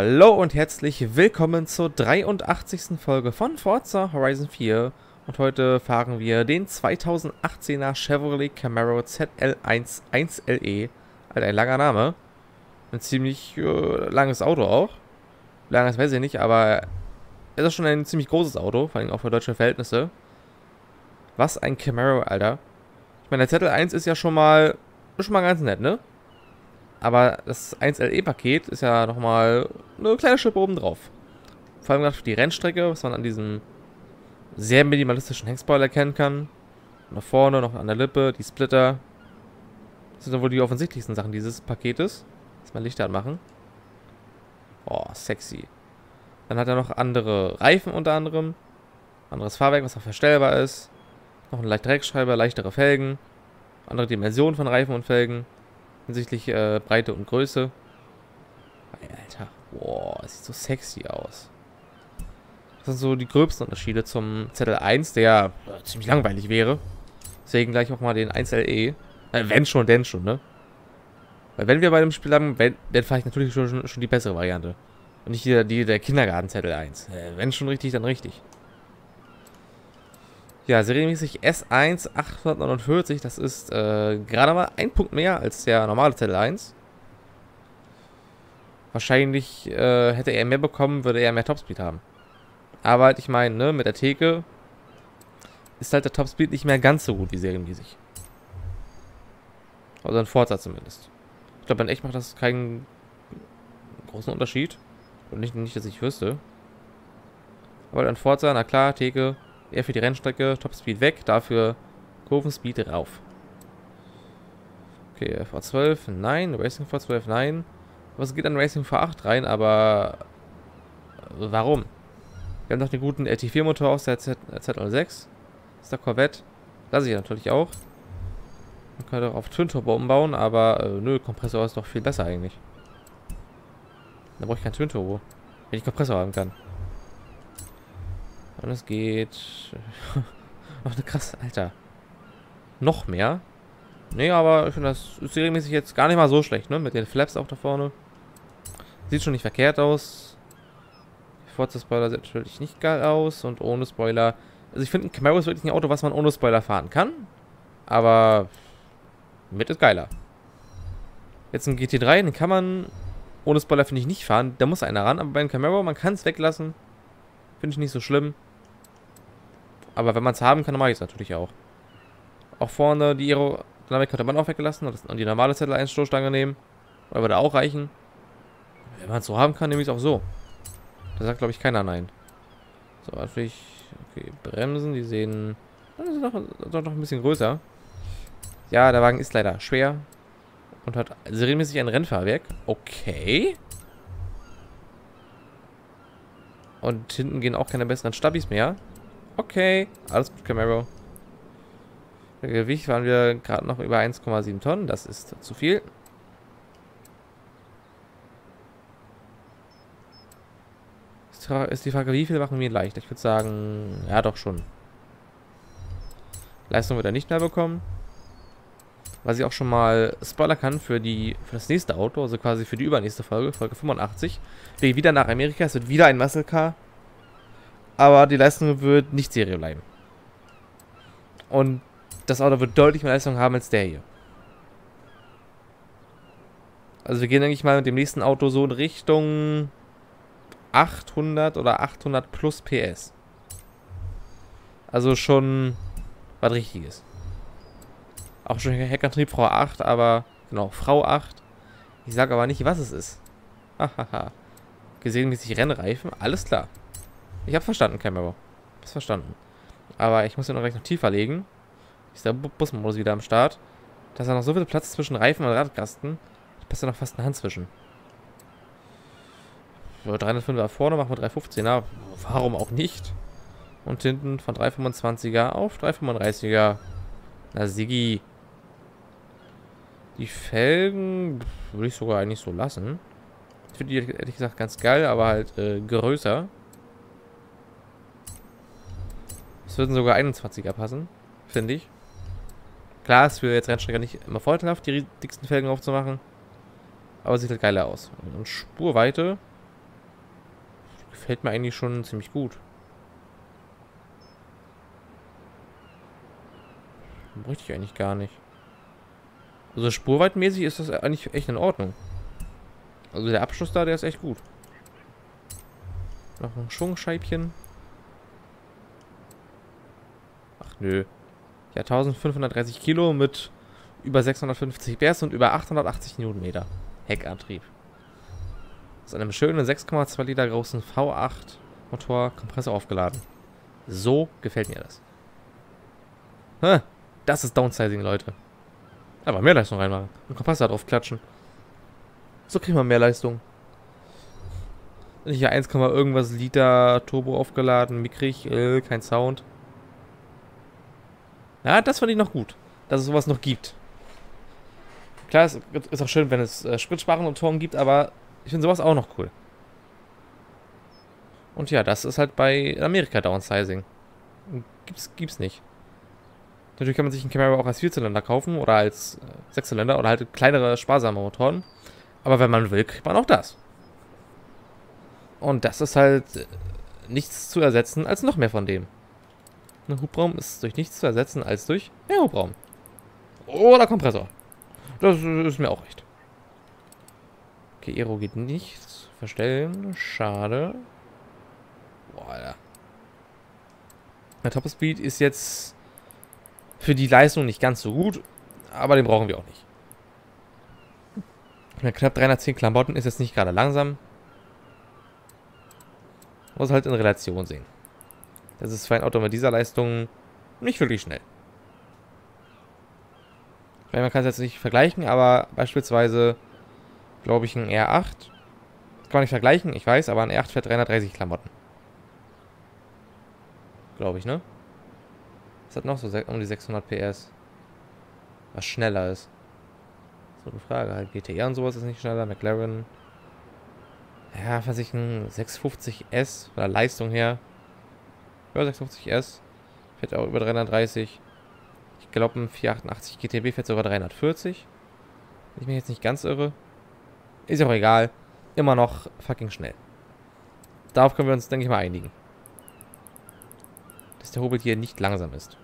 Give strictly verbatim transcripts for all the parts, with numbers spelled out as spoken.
Hallo und herzlich willkommen zur dreiundachtzigsten Folge von Forza Horizon vier. Und heute fahren wir den zweitausendachtzehner Chevrolet Camaro Z L eins eins L E. Alter, ein langer Name. Ein ziemlich äh, langes Auto auch. Langes weiß ich nicht, aber es ist schon ein ziemlich großes Auto, vor allem auch für deutsche Verhältnisse. Was ein Camaro, Alter. Ich meine, der Z L eins ist ja schon mal, ist schon mal ganz nett, ne? Aber das eins L E-Paket ist ja nochmal eine kleine Schippe oben drauf. Vor allem für die Rennstrecke, was man an diesem sehr minimalistischen Heckspoiler erkennen kann. Nach vorne, noch an der Lippe, die Splitter. Das sind dann wohl die offensichtlichsten Sachen dieses Paketes. Lass mal Lichter anmachen. Oh, sexy. Dann hat er noch andere Reifen unter anderem. Anderes Fahrwerk, was auch verstellbar ist. Noch eine leichte Reckscheibe, leichtere Felgen. Andere Dimensionen von Reifen und Felgen. Hinsichtlich äh, Breite und Größe. Alter, boah, das sieht so sexy aus. Das sind so die gröbsten Unterschiede zum Z L eins, der äh, ziemlich langweilig wäre. Deswegen gleich auch mal den eins L E. Äh, wenn schon, denn schon, ne? Weil wenn wir bei dem Spiel haben, wenn, dann fahre ich natürlich schon, schon die bessere Variante. Und nicht die, die der Kindergarten Z L eins. Äh, wenn schon richtig, dann richtig. Ja, serienmäßig S eins achthundertneunundvierzig, das ist äh, gerade mal ein Punkt mehr als der normale Z L eins. Wahrscheinlich äh, hätte er mehr bekommen, würde er mehr Topspeed haben. Aber halt, ich meine, ne, mit der Theke ist halt der Topspeed nicht mehr ganz so gut wie serienmäßig. Also ein Forza zumindest. Ich glaube, in echt macht das keinen großen Unterschied. Und nicht, nicht, dass ich wüsste. Aber ein Forza, na klar, Theke. Eher für die Rennstrecke, Topspeed weg, dafür Kurvenspeed rauf. Okay, V zwölf, nein, Racing V zwölf, nein. Was geht an Racing V acht rein, aber warum? Wir haben noch den guten R T vier Motor aus der Z null sechs. Das ist der Corvette. Lasse ich natürlich auch. Man könnte auch auf Twin Turbo umbauen, aber äh, nö, Kompressor ist doch viel besser eigentlich. Da brauche ich kein Twin Turbo, wenn ich Kompressor haben kann. Und es geht... Noch eine krasse... Alter. Noch mehr? Nee, aber ich finde das ist serienmäßig jetzt gar nicht mal so schlecht, ne? Mit den Flaps auch da vorne. Sieht schon nicht verkehrt aus. Forza Spoiler sieht natürlich nicht geil aus. Und ohne Spoiler... Also ich finde, ein Camaro ist wirklich ein Auto, was man ohne Spoiler fahren kann. Aber... Mit ist geiler. Jetzt ein G T drei, den kann man... Ohne Spoiler finde ich nicht fahren. Da muss einer ran. Aber beim Camaro, man kann es weglassen. Finde ich nicht so schlimm. Aber wenn man es haben kann, mache ich es natürlich auch. Auch vorne die Aerodynamik könnte man auch weggelassen und die normale Z L eins Stoßstange nehmen. Oder würde auch reichen. Wenn man es so haben kann, nehme ich es auch so. Da sagt, glaube ich, keiner nein. So, natürlich. Okay, Bremsen, die sehen. Das ist noch, doch noch ein bisschen größer. Ja, der Wagen ist leider schwer. Und hat serienmäßig ein Rennfahrwerk. Okay. Und hinten gehen auch keine besseren Stabis mehr. Okay, alles gut, Camaro. Der Gewicht waren wir gerade noch über eins Komma sieben Tonnen. Das ist zu viel. Ist die Frage, wie viel machen wir leicht? Ich würde sagen, ja doch schon. Leistung wird er nicht mehr bekommen. Was ich auch schon mal spoilern kann für die für das nächste Auto, also quasi für die übernächste Folge, Folge fünfundachtzig. Wir gehen wieder nach Amerika, es wird wieder ein Muscle Car. Aber die Leistung wird nicht Serie bleiben. Und das Auto wird deutlich mehr Leistung haben als der hier. Also wir gehen eigentlich mal mit dem nächsten Auto so in Richtung achthundert oder achthundert plus P S. Also schon was Richtiges. Auch schon Heckantrieb Frau acht, aber genau, Frau acht. Ich sage aber nicht, was es ist. Hahaha. Gesägenmäßig Rennreifen, alles klar. Ich habe verstanden, Camaro. Hab's verstanden. Aber ich muss ja noch gleich noch tiefer legen. Ist der Busmodus wieder am Start. Da ist ja noch so viel Platz zwischen Reifen und Radkasten. Da passt ja noch fast eine Hand zwischen. So, dreihundertfünfer vorne, machen wir dreihundertfünfzehner. Warum auch nicht? Und hinten von dreihundertfünfundzwanziger auf dreihundertfünfunddreißiger. Na, Siggi. Die Felgen würde ich sogar eigentlich so lassen. Ich finde die ehrlich gesagt ganz geil, aber halt äh, größer. Es würden sogar einundzwanziger passen, finde ich. Klar, ist für jetzt Rennstrecker nicht immer vorteilhaft, die dicksten Felgen aufzumachen. Aber sieht halt geiler aus. Und Spurweite Gefällt mir eigentlich schon ziemlich gut. Bräuchte ich eigentlich gar nicht. Also spurweitmäßig ist das eigentlich echt in Ordnung. Also der Abschluss da, der ist echt gut. Noch ein Schwungscheibchen. Ach nö. Ja, eintausendfünfhundertdreißig Kilo mit über sechshundertfünfzig P S und über achthundertachtzig Newtonmeter. Heckantrieb. Aus einem schönen sechs Komma zwei Liter großen V acht Motor Kompressor aufgeladen. So gefällt mir das. Hä? Das ist Downsizing, Leute. Aber mehr Leistung reinmachen. Und Kompressor drauf klatschen. So kriegt man mehr Leistung. Nicht hier eins, irgendwas Liter Turbo aufgeladen, mickrig, äh, kein Sound. Ja, das fand ich noch gut, dass es sowas noch gibt. Klar, es ist auch schön, wenn es äh, Spritsparenmotoren gibt, aber ich finde sowas auch noch cool. Und ja, das ist halt bei Amerika Downsizing. Gibt's, gibt's nicht. Natürlich kann man sich einen Camaro auch als Vierzylinder kaufen oder als äh, Sechszylinder oder halt kleinere, sparsame Motoren. Aber wenn man will, kriegt man auch das. Und das ist halt äh, nichts zu ersetzen als noch mehr von dem. Ein Hubraum ist durch nichts zu ersetzen als durch mehr Hubraum. Oder Kompressor. Das ist mir auch recht. Okay, Aero geht nicht. Verstellen. Schade. Boah, Alter. Der Top Speed ist jetzt für die Leistung nicht ganz so gut, aber den brauchen wir auch nicht. Mit knapp dreihundertzehn Klamotten ist jetzt nicht gerade langsam. Muss halt in Relation sehen. Das ist für ein Auto mit dieser Leistung nicht wirklich schnell. Ich meine, man kann es jetzt nicht vergleichen, aber beispielsweise, glaube ich, ein R acht. Das kann man nicht vergleichen, ich weiß, aber ein R acht fährt dreihundertdreißig Klamotten. Glaube ich, ne? Das hat noch so um die sechshundert P S. Was schneller ist. So eine Frage. Halt G T R und sowas ist nicht schneller. McLaren. Ja, für sich ein sechshundertfünfzig S von der Leistung her. Ja, sechshundertfünfzig S. Fährt auch über dreihundertdreißig. Ich glaube, ein vierhundertachtundachtzig G T B fährt sogar dreihundertvierzig. Wenn ich mich jetzt nicht ganz irre. Ist ja auch egal. Immer noch fucking schnell. Darauf können wir uns, denke ich mal, einigen. Dass der Hobel hier nicht langsam ist.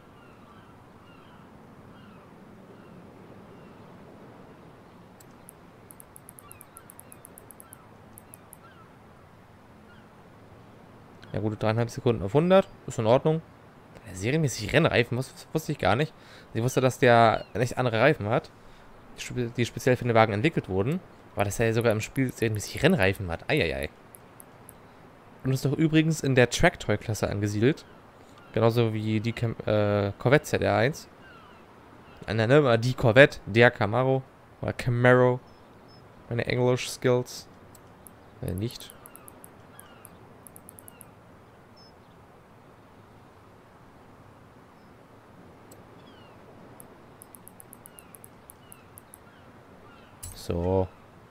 Ja, gute dreieinhalb Sekunden auf hundert. Ist in Ordnung. Der serienmäßig Rennreifen, was wusste ich gar nicht. Ich wusste, dass der echt andere Reifen hat, die speziell für den Wagen entwickelt wurden. Aber dass er sogar im Spiel serienmäßig Rennreifen hat. Eieiei. Und ist doch übrigens in der Tracktoy-Klasse angesiedelt. Genauso wie die Cam äh, Corvette Z R eins. Nein, nein, die Corvette, der Camaro. Oder Camaro. Meine English Skills. Äh, nicht. So.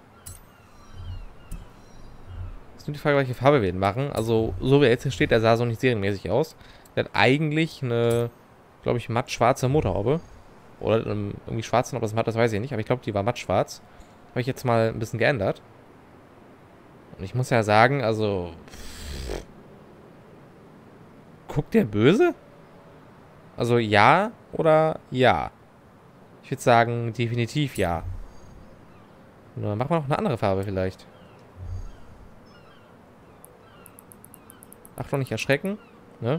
Ist nur die Frage, welche Farbe wir den machen. Also, so wie er jetzt hier steht, der sah so nicht serienmäßig aus. Der hat eigentlich eine, glaube ich, matt schwarze Motorhaube. Oder um, irgendwie schwarz, ob das matt, das weiß ich nicht. Aber ich glaube, die war matt schwarz. Habe ich jetzt mal ein bisschen geändert. Und ich muss ja sagen, also... Guckt der böse? Also ja oder ja? Ich würde sagen, definitiv ja. Nur machen wir noch eine andere Farbe vielleicht. Achtung, nicht erschrecken. Ne?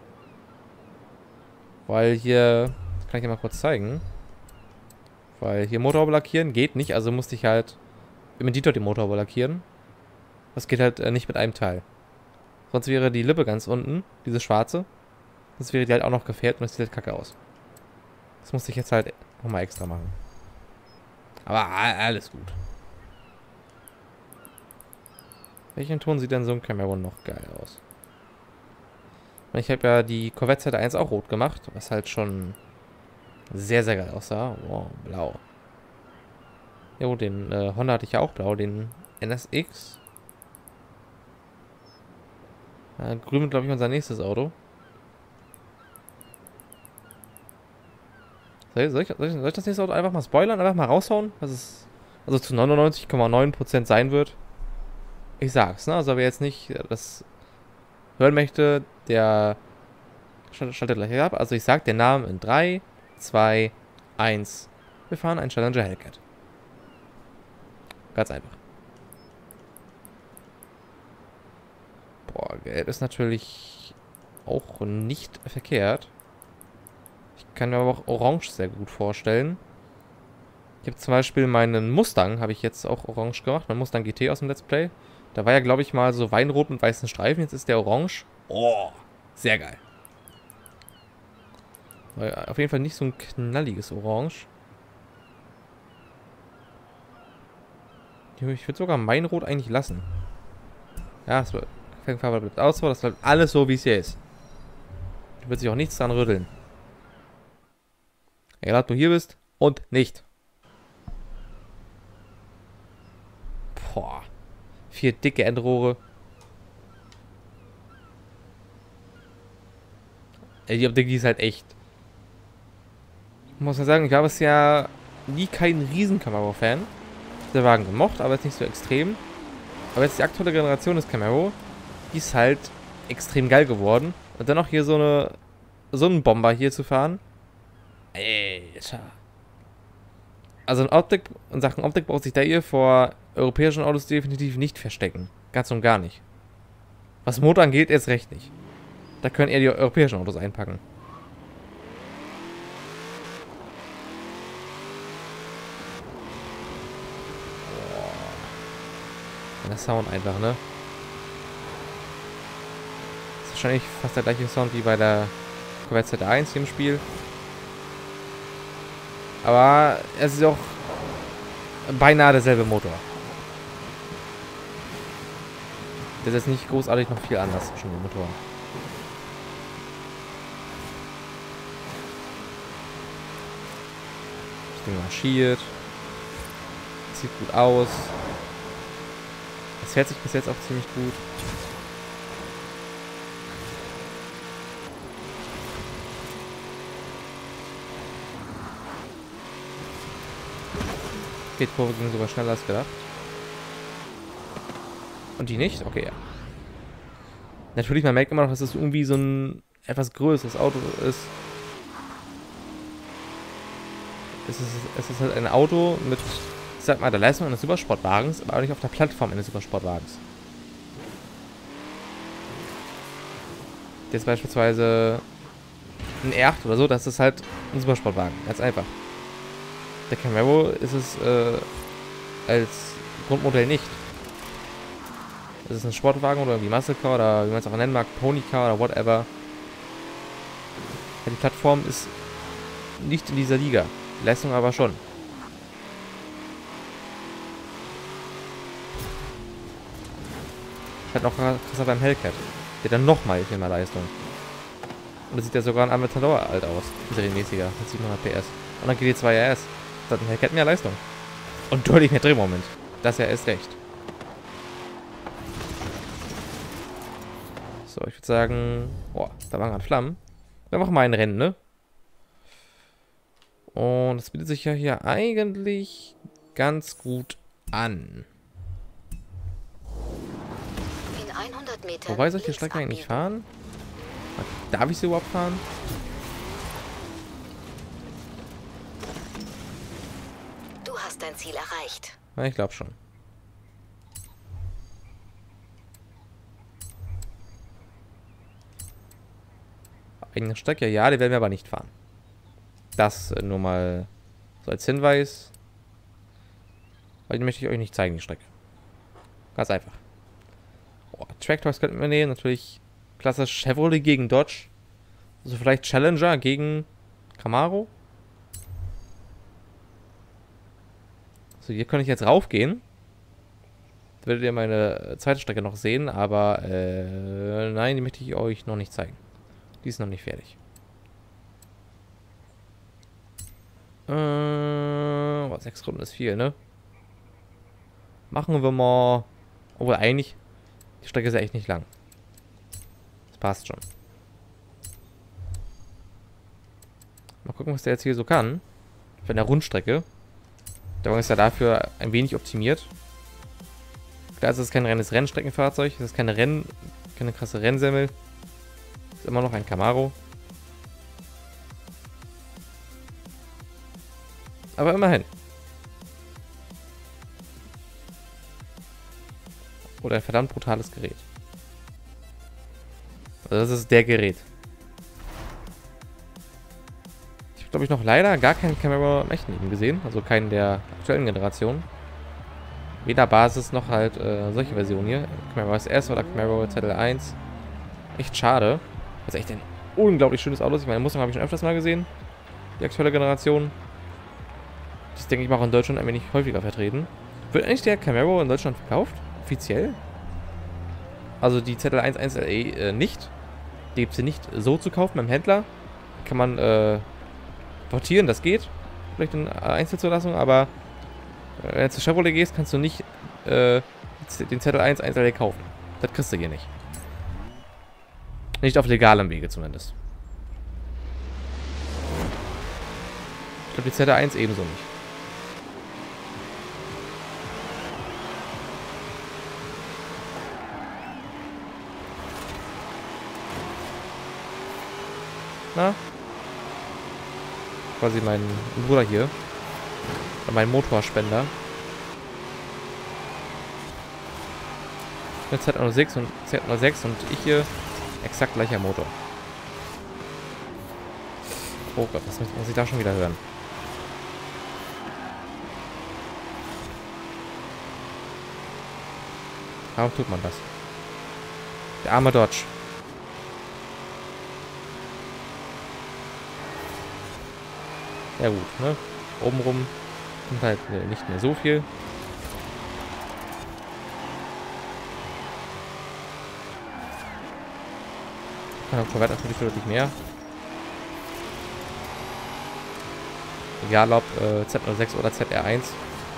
Weil hier... Kann ich dir mal kurz zeigen. Weil hier Motorhaube lackieren geht nicht. Also musste ich halt im Editor die Motorhaube lackieren. Das geht halt äh, nicht mit einem Teil. Sonst wäre die Lippe ganz unten, diese schwarze. Sonst wäre die halt auch noch gefärbt und das sieht halt kacke aus. Das musste ich jetzt halt nochmal extra machen. Aber alles gut. Welchen Ton sieht denn so ein Camaro noch geil aus? Ich habe ja die Corvette Z eins auch rot gemacht, was halt schon sehr, sehr geil aussah. Wow, blau. Jo, den äh, Honda hatte ich ja auch blau, den N S X. Äh, grün, glaube ich, unser nächstes Auto. Soll ich, soll, ich, soll ich das nächste Auto einfach mal spoilern? Einfach mal raushauen? Was es also zu neunundneunzig Komma neun Prozent sein wird? Ich sag's, ne? Also wer jetzt nicht das hören möchte, der schaltet gleich ab. Also ich sag den Namen in drei, zwei, eins. Wir fahren ein Challenger Hellcat. Ganz einfach. Boah, Gelb ist natürlich auch nicht verkehrt. Ich kann mir aber auch Orange sehr gut vorstellen. Ich habe zum Beispiel meinen Mustang, habe ich jetzt auch orange gemacht. Mein Mustang G T aus dem Let's Play. Da war ja, glaube ich, mal so Weinrot mit weißen Streifen. Jetzt ist der orange. Oh, sehr geil. War auf jeden Fall nicht so ein knalliges Orange. Ich würde sogar mein Rot eigentlich lassen. Ja, es Farbe bleibt aus, das bleibt alles so, wie es hier ist. Da wird sich auch nichts dran rütteln. Egal, ob du hier bist und nicht. Boah. Vier dicke Endrohre. Ey, die Optik ist halt echt. Ich muss ja sagen, ich war bisher nie kein riesen Camaro-Fan. Der Wagen gemocht, aber jetzt nicht so extrem. Aber jetzt die aktuelle Generation des Camaro, die ist halt extrem geil geworden. Und dann noch hier so eine so einen Bomber hier zu fahren. Alter. Also in Optik, in Sachen Optik braucht sich der hier vor europäischen Autos definitiv nicht verstecken. Ganz und gar nicht. Was Motor angeht, erst recht nicht. Da können eher die europäischen Autos einpacken. Der Sound einfach, ne? Ist wahrscheinlich fast der gleiche Sound wie bei der Corvette Z eins hier im Spiel. Aber es ist auch beinahe derselbe Motor. Das ist jetzt nicht großartig noch viel anders zwischen den Motoren. Das Ding marschiert. Sieht gut aus. Es fährt sich bis jetzt auch ziemlich gut. Die Kurve ging sogar schneller als gedacht. Und die nicht? Okay, ja. Natürlich, man merkt immer noch, dass es irgendwie so ein etwas größeres Auto ist. Es ist, es ist halt ein Auto mit, ich sag mal, der Leistung eines Supersportwagens, aber auch nicht auf der Plattform eines Supersportwagens. Jetzt beispielsweise ein R acht oder so, das ist halt ein Supersportwagen. Ganz einfach. Der Camaro ist es äh, als Grundmodell nicht. Das ist ein Sportwagen oder irgendwie Muscle Car oder wie man es auch nennen mag, Pony Car oder whatever. Die Plattform ist nicht in dieser Liga. Die Leistung aber schon. Halt noch krasser beim Hellcat. Der dann nochmal viel mehr Leistung. Und das sieht ja sogar ein Aventador alt aus. Serienmäßiger. Mit siebenhundert P S. Und dann G T zwei R S. Das hat ein Hellcat mehr Leistung. Und deutlich mehr Drehmoment. Das ja erst recht. So, ich würde sagen... Boah, da waren gerade Flammen. Wir machen mal ein Rennen, ne? Und das bietet sich ja hier eigentlich ganz gut an. In hundert Metern Wobei soll ich die Strecke eigentlich fahren? Darf ich sie überhaupt fahren? Du hast dein Ziel erreicht. Ja, ich glaube schon. Eigene Strecke, ja, die werden wir aber nicht fahren. Das nur mal so als Hinweis. Weil die möchte ich euch nicht zeigen, die Strecke. Ganz einfach. Oh, Tracktoys könnten wir nehmen. Natürlich klassisch Chevrolet gegen Dodge. Also vielleicht Challenger gegen Camaro. So, hier könnte ich jetzt raufgehen. Da werdet ihr meine zweite Strecke noch sehen. Aber äh, nein, die möchte ich euch noch nicht zeigen. Die ist noch nicht fertig. Äh, oh, sechs Runden ist viel, ne? Machen wir mal... Obwohl eigentlich... Die Strecke ist ja echt nicht lang. Das passt schon. Mal gucken, was der jetzt hier so kann. Für eine Rundstrecke. Der Wagen ist ja dafür ein wenig optimiert. Klar, es ist kein reines Rennstreckenfahrzeug, es ist keine Renn, keine krasse Rennsemmel. Es ist immer noch ein Camaro. Aber immerhin. Oder ein verdammt brutales Gerät. Also das ist der Gerät. Ich habe, glaube ich, noch leider gar keinen Camaro im echten Leben gesehen. Also keinen der aktuellen Generationen. Weder Basis noch halt äh, solche Versionen hier. Camaro S S oder Camaro Z L eins. Echt schade. Das ist echt ein unglaublich schönes Auto. Ich meine, Mustang habe ich schon öfters mal gesehen. Die aktuelle Generation. Das denke ich mal auch in Deutschland ein wenig häufiger vertreten. Wird eigentlich der Camaro in Deutschland verkauft? Offiziell? Also die Z L eins eins L E äh, nicht. Die gibt es hier nicht so zu kaufen beim Händler. Kann man äh, portieren, das geht. Vielleicht in Einzelzulassung, aber äh, wenn du zu Chevrolet gehst, kannst du nicht äh, den Z L eins eins L E kaufen. Das kriegst du hier nicht. Nicht auf legalem Wege zumindest. Ich glaube die Z L eins ebenso nicht. Na? Quasi mein Bruder hier. Mein Motorspender. Mit Z null sechs und Z null sechs und ich hier exakt gleicher Motor. Oh Gott, was muss ich da schon wieder hören? Warum tut man das? Der arme Dodge. Ja gut, ne? Obenrum kommt halt nicht mehr so viel. Kann auch Corvette natürlich deutlich mehr. Egal ob äh, Z null sechs oder Z R eins.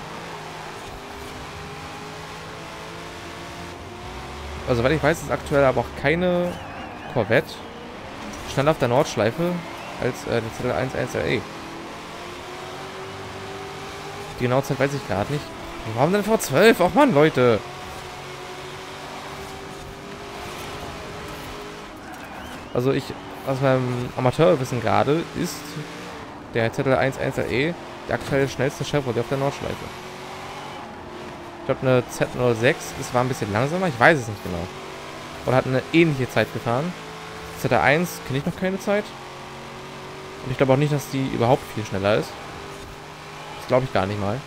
Also, soweit ich weiß, ist aktuell aber auch keine Corvette schneller auf der Nordschleife als äh, der Z L eins eins L E. Die genaue Zeit weiß ich gerade nicht. Warum denn V zwölf? Och Mann, Leute. Also ich, aus meinem Amateurwissen gerade, ist der Z L eins eins L E der aktuell schnellste Chevrolet auf der Nordschleife. Ich glaube, eine Z null sechs, das war ein bisschen langsamer, ich weiß es nicht genau. Oder hat eine ähnliche Zeit gefahren. Z R eins kenne ich noch keine Zeit. Und ich glaube auch nicht, dass die überhaupt viel schneller ist. Das glaube ich gar nicht mal.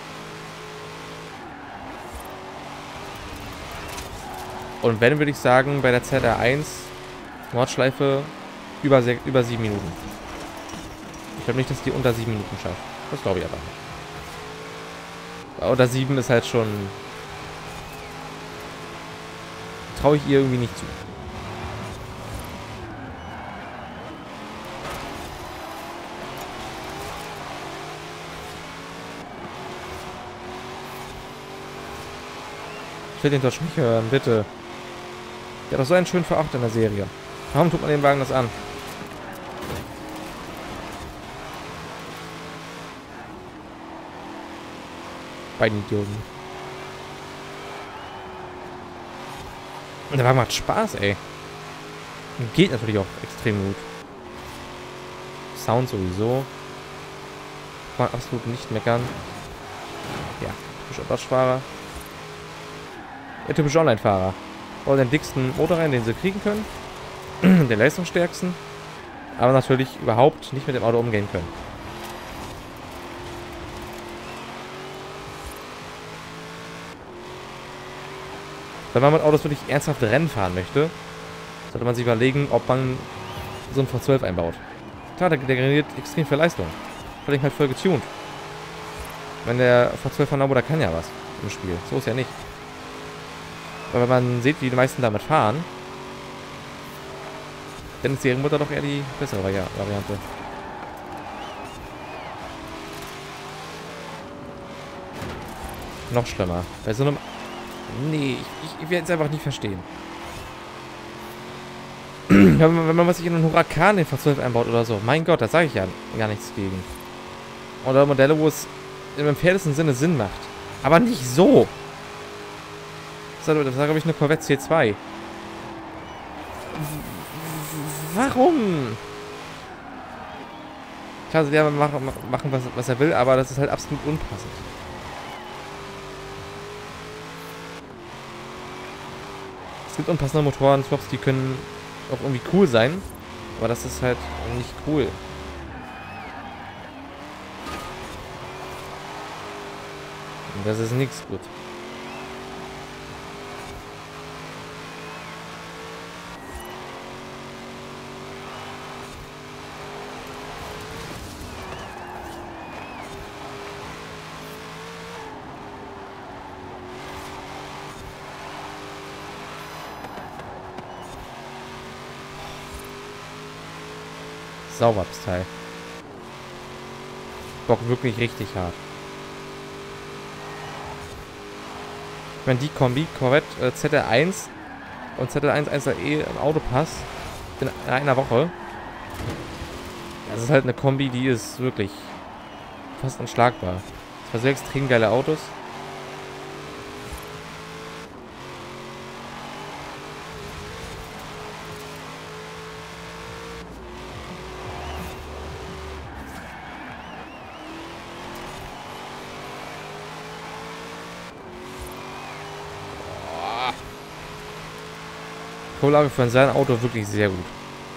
Und wenn, würde ich sagen, bei der Z R eins Nordschleife über, über sieben Minuten. Ich glaube nicht, dass die unter sieben Minuten schafft. Das glaube ich aber nicht. Unter sieben ist halt schon... Traue ich ihr irgendwie nicht zu. Ich will den Dodge nicht hören, bitte. Der hat doch so einen schönen V acht in der Serie. Warum tut man dem Wagen das an? Beiden Idioten. Und der Wagen macht Spaß, ey. Und geht natürlich auch extrem gut. Sound sowieso. Kann man absolut nicht meckern. Ja, typischer Dodge-Fahrer. Der typische Online-Fahrer. Wollen den dicksten Motor rein, den sie kriegen können. Den leistungsstärksten. Aber natürlich überhaupt nicht mit dem Auto umgehen können. Wenn man mit Autos wirklich ernsthaft Rennen fahren möchte, sollte man sich überlegen, ob man so einen V zwölf einbaut. Klar, der, der generiert extrem viel Leistung. Vielleicht halt voll getuned. Wenn der V zwölf von Lambo, da kann ja was im Spiel. So ist ja nicht. Aber wenn man sieht, wie die meisten damit fahren, dann ist die Serienmutter doch eher die bessere Vari Variante. Noch schlimmer. Bei so einem... Nee, ich, ich werde es einfach nicht verstehen. wenn, man, wenn man sich in einen Huracan den V zwölf einbaut oder so, mein Gott, da sage ich ja gar nichts gegen. Oder Modelle, wo es im entferntesten Sinne Sinn macht. Aber nicht so. Das war, das war glaube ich, eine Corvette C zwei. Warum? Klar, also der machen, machen was, was er will, aber das ist halt absolut unpassend. Es gibt unpassende Motoren, Swaps, die können auch irgendwie cool sein, aber das ist halt nicht cool. Und das ist nichts gut. Sauber, das Teil. Bock wirklich richtig hart. Ich meine, die Kombi, Corvette äh, Z L eins und Z L eins eins L E im Autopass in einer Woche. Das ist halt eine Kombi, die ist wirklich fast unschlagbar. Das war sehr extrem geile Autos. Vorlage für sein Auto wirklich sehr gut.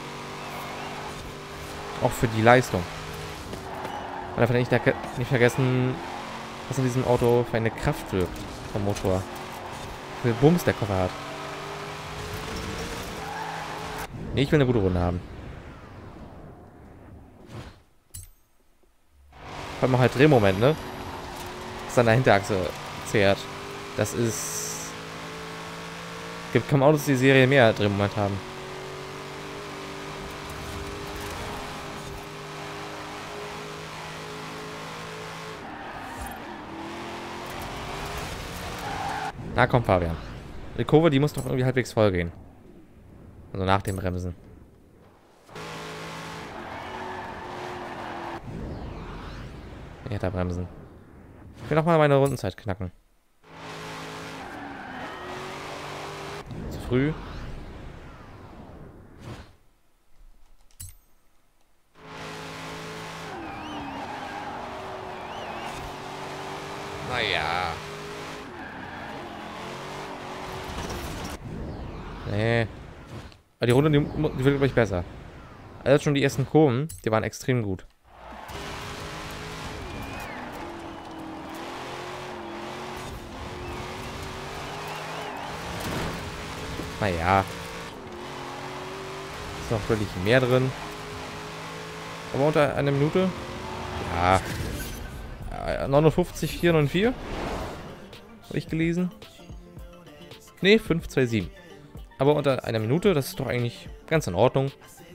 Auch für die Leistung. Man darf nicht, nicht vergessen, was in diesem Auto für eine Kraft wirkt vom Motor. Wie viel Bums der Koffer hat. Nee, ich will eine gute Runde haben. Vor allem auch halt Drehmoment, ne? Das an der Hinterachse zehrt. Das ist... Gibt kaum Autos, die Serie mehr Drehmoment haben. Na komm, Fabian. Die Kurve, die muss doch irgendwie halbwegs voll gehen. Also nach dem Bremsen. Ja, da bremsen. Ich will noch mal meine Rundenzeit knacken. Zu früh. Naja. Nee. Aber die Runde, die, die wird, glaube ich, besser. Also schon die ersten Kurven, die waren extrem gut. Naja. Ist noch wirklich mehr drin. Aber unter einer Minute? Ja. neunundfünfzig, vier neun vier. Habe ich gelesen. Ne, fünf zwei sieben. Aber unter einer Minute, das ist doch eigentlich ganz in Ordnung.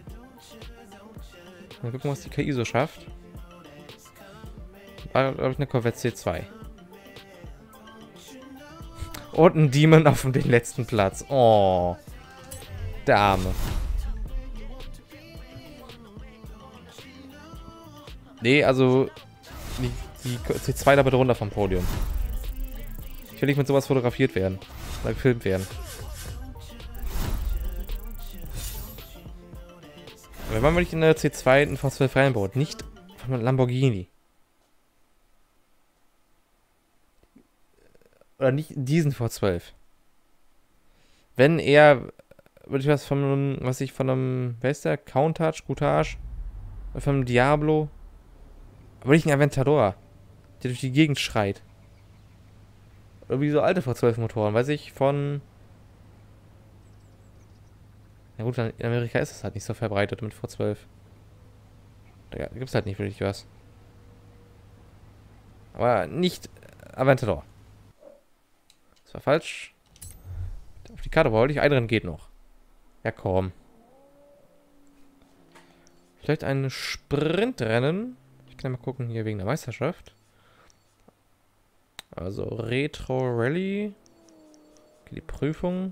Mal gucken, was die K I so schafft. War, glaube ich, eine Corvette C zwei. Und ein Demon auf den letzten Platz. Oh. Der Arme. Nee, also die, die C zwei da bitte runter vom Podium. Ich will nicht mit sowas fotografiert werden. Oder gefilmt werden. Wir waren wirklich in der C zwei ein V zwölf reinbaut, nicht von Lamborghini. Oder nicht diesen V zwölf. Wenn eher, würde ich was von einem, was ich von einem, wer ist der? Countach, Coutage? Von einem Diablo? Aber nicht ein Aventador, der durch die Gegend schreit. Oder wie so alte V zwölf Motoren, weiß ich, von... Na gut, in Amerika ist es halt nicht so verbreitet mit V zwölf. Da gibt es halt nicht wirklich was. Aber nicht Aventador. Das war falsch. Auf die Karte wollte ich. Ein geht noch. Ja, komm. Vielleicht ein Sprintrennen. Ich kann ja mal gucken hier wegen der Meisterschaft. Also Retro Rally. Okay, die Prüfung.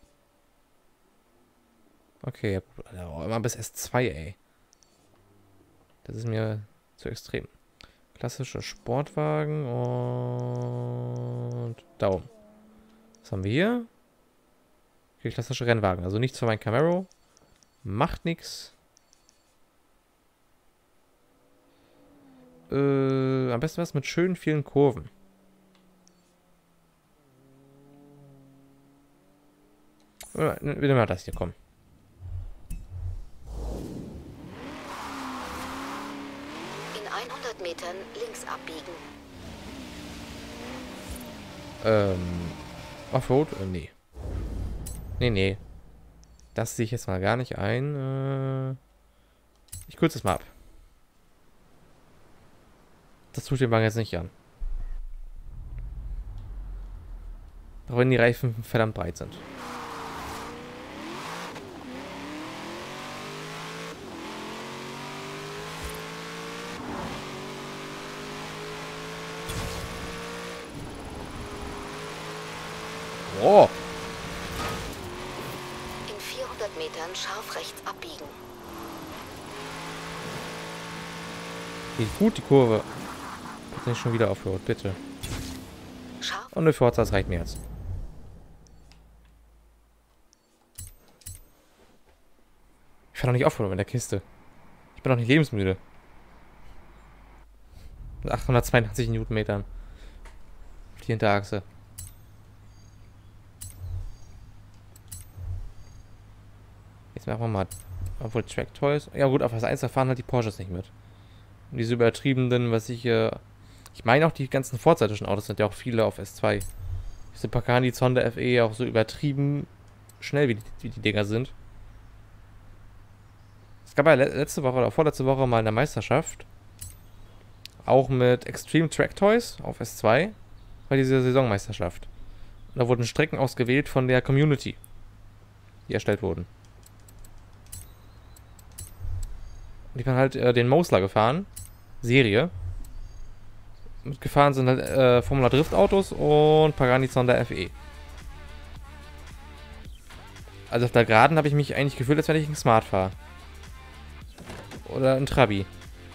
Okay, ja, immer bis S zwei, ey. Das ist mir zu extrem. Klassischer Sportwagen und Daumen. Was haben wir hier? Okay, klassische Rennwagen. Also nichts für mein Camaro. Macht nichts. Äh, am besten was mit schönen vielen Kurven. Wir nehmen mal das hier, komm. In hundert Metern links abbiegen. Ähm, Offroad? Äh, nee. Nee, nee. Das sehe ich jetzt mal gar nicht ein. Äh, ich kürze es mal ab. Das tut den Wagen jetzt nicht an. Auch wenn die Reifen verdammt breit sind. Oh! In vierhundert Metern scharf rechts abbiegen. Geht gut, die Kurve. Jetzt nicht schon wieder Offroad, bitte. Scharf. Und eine Forza, das reicht mir jetzt. Ich fahre doch nicht Offroad in der Kiste. Ich bin doch nicht lebensmüde. Mit achthundertzweiundachtzig Newtonmetern. Die Hinterachse. Jetzt machen wir mal. Obwohl Track Toys. Ja gut, auf das eins fahren halt die Porsches nicht mit. Und diese übertriebenen, was ich äh, ich meine auch die ganzen vorzeitischen Autos sind ja auch viele auf S zwei. Diese Pagani Zonda F E auch so übertrieben schnell wie die, wie die Dinger sind. Es gab ja letzte Woche oder vorletzte Woche mal eine Meisterschaft. Auch mit Extreme Track Toys auf S zwei. Bei dieser Saisonmeisterschaft. Und da wurden Strecken ausgewählt von der Community, die erstellt wurden. Und die waren halt äh, den Mosler gefahren. Serie. Mitgefahren sind halt äh, Formula Drift Autos und Pagani Zonda F E. Also auf der Geraden habe ich mich eigentlich gefühlt, als wenn ich ein Smart fahre. Oder ein Trabi.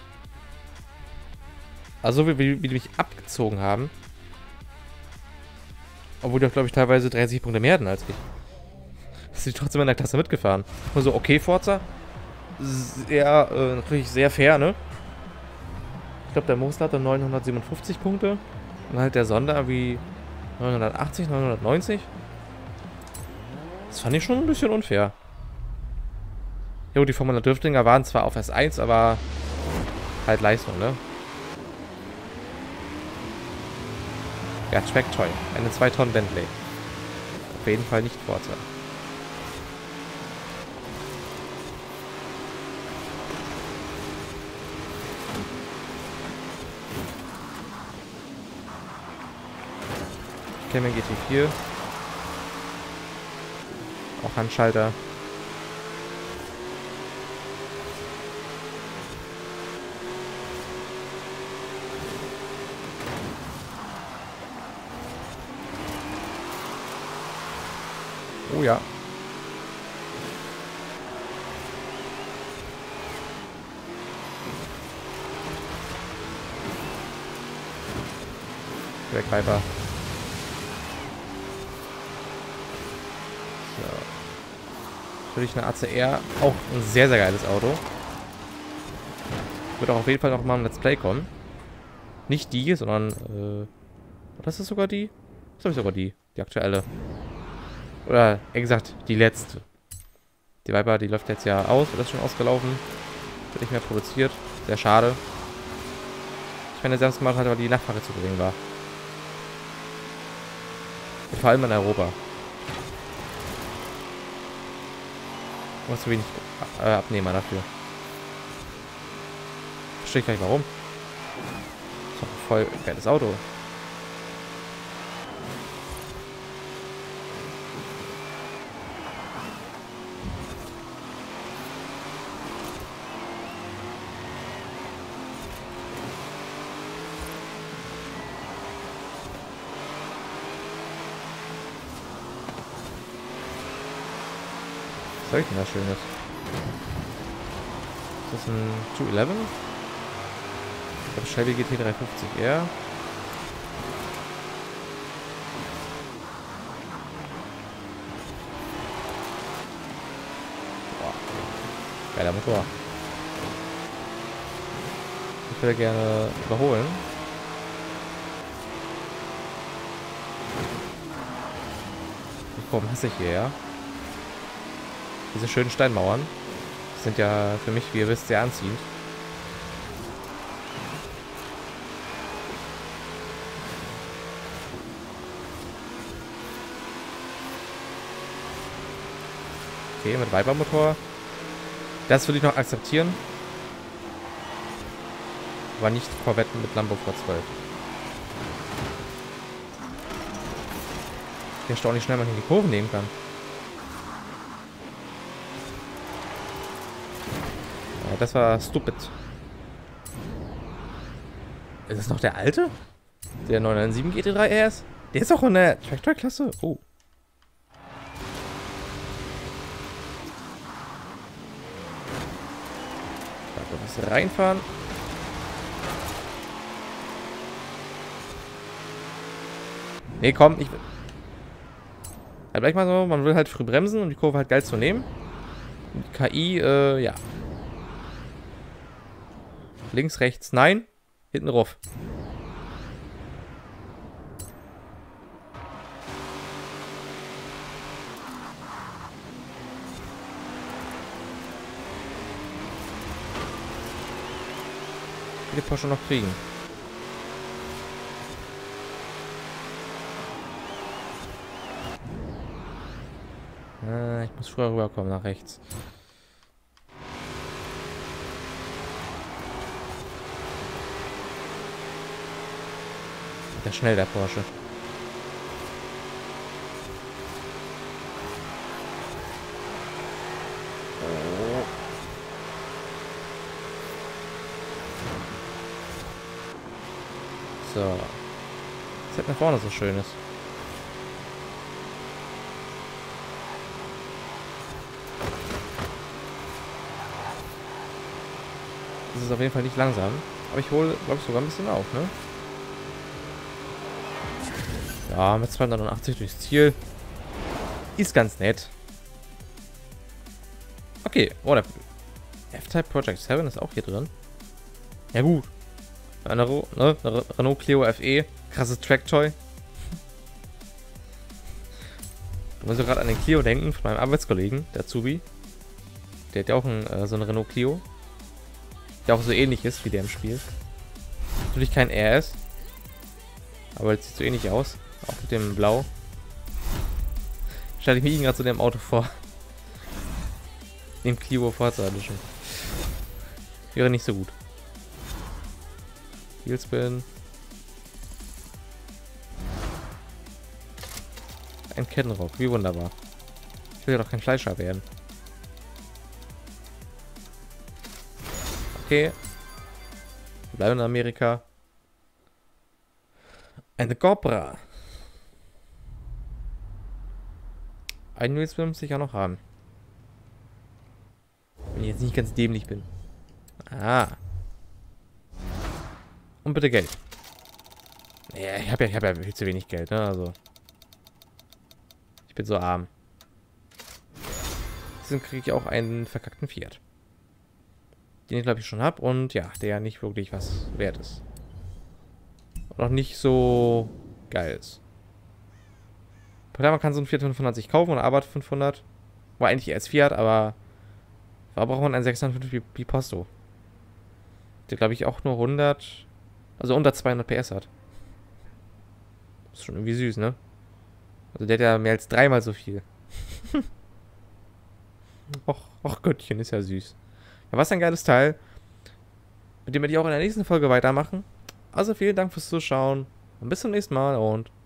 Also wie, wie, wie die mich abgezogen haben. Obwohl die auch, glaube ich, teilweise dreißig Punkte mehr hatten als ich. Ist die trotzdem in der Klasse mitgefahren. Nur so, okay, Forza. Sehr, äh, natürlich sehr fair, ne? Ich glaube, der Mosler hatte neunhundertsiebenundfünfzig Punkte. Und halt der Sonder wie neunhundertachtzig, neunhundertneunzig. Das fand ich schon ein bisschen unfair. Jo, die Formula Driftinger waren zwar auf S eins, aber halt Leistung, ne? Ja, Track Toy. Eine zwei Tonnen Bentley. Auf jeden Fall nicht Forza. Cayman G T vier. Auch Handschalter. Oh ja. Black Viper. Natürlich eine A C R, auch ein sehr, sehr geiles Auto. Wird auch auf jeden Fall noch mal im Let's Play kommen. Nicht die, sondern, äh, oder ist das sogar die? Das habe ich sogar die, die aktuelle. Oder, eher gesagt, die letzte. Die Viper, die läuft jetzt ja aus, oder ist schon ausgelaufen. Wird nicht mehr produziert. Sehr schade. Ich meine, selbst gemacht hat, weil die Nachfrage zu gering war. Und vor allem in Europa. Und zu wenig äh, Abnehmer dafür. Verstehe ich gleich warum. Das ist doch ein voll geiles Auto. Was soll ich denn da Schönes? Ist das ein zwei elf? Ich glaube Shelby G T dreihundertfünfzig R. Geiler Motor. Ich würde gerne überholen. Die Kurven hasse ich hier, ja. Diese schönen Steinmauern sind ja für mich, wie ihr wisst, sehr anziehend. Okay, mit Viper-Motor. Das würde ich noch akzeptieren. Aber nicht Korvetten mit Lambo V zwölf. Ich erstaunlich schnell man in die Kurven nehmen kann. Ja, das war stupid. Ist das noch der alte? Der neun neun sieben G T drei R S? Der ist auch in der Tractor-Klasse. Oh. Da muss reinfahren. Nee, komm, ich will. Halt gleich mal so, man will halt früh bremsen, um die Kurve halt geil zu nehmen. Und die K I, äh, ja. Links, rechts, nein. Hinten rauf. Ich will den Porsche noch kriegen. Äh, ich muss früher rüberkommen, nach rechts. Der schnell, der Porsche. Oh. So. Was hat nach vorne so schön ist. Das ist auf jeden Fall nicht langsam. Aber ich hole, glaube ich, sogar ein bisschen auf, ne? Ja, mit zweihundertneunundachtzig durchs Ziel. Ist ganz nett. Okay. Oh, der F-Type Project sieben ist auch hier drin. Ja, gut. Eine, ne? Eine Renault Clio F E. Krasses Tracktoy. Da muss ich gerade an den Clio denken, von meinem Arbeitskollegen, der Azubi. Der hat ja auch ein, äh, so einen Renault Clio. Der auch so ähnlich ist wie der im Spiel. Natürlich kein R S. Aber es sieht so ähnlich aus. Auch mit dem Blau. Stelle ich mir ihn gerade zu dem Auto vor. Dem Clio Forza Edition. Wäre nicht so gut. Wheelspin. Ein Kettenrock. Wie wunderbar. Ich will ja doch kein Fleischer werden. Okay. Wir bleiben in Amerika. Eine Cobra. Einen Wheelspin muss ich ja noch haben. Wenn ich jetzt nicht ganz dämlich bin. Ah. Und bitte Geld. Ja, ich habe ja, ich hab ja viel zu wenig Geld, ne? Also. Ich bin so arm. Deswegen kriege ich auch einen verkackten Fiat. Den ich glaube ich schon habe und ja, der nicht wirklich was wert ist. Und auch nicht so geil ist. Man kann so einen Fiat fünfhundert sich kaufen oder Abarth fünfhundert. War eigentlich erst Fiat, aber da braucht man einen sechshundertfünfzig Biposto. Der glaube ich auch nur hundert, also unter zweihundert P S hat. Ist schon irgendwie süß, ne? Also der hat ja mehr als dreimal so viel. Och, och Göttchen, ist ja süß. Ja, was ein geiles Teil. Mit dem werde ich auch in der nächsten Folge weitermachen. Also vielen Dank fürs Zuschauen. Und bis zum nächsten Mal und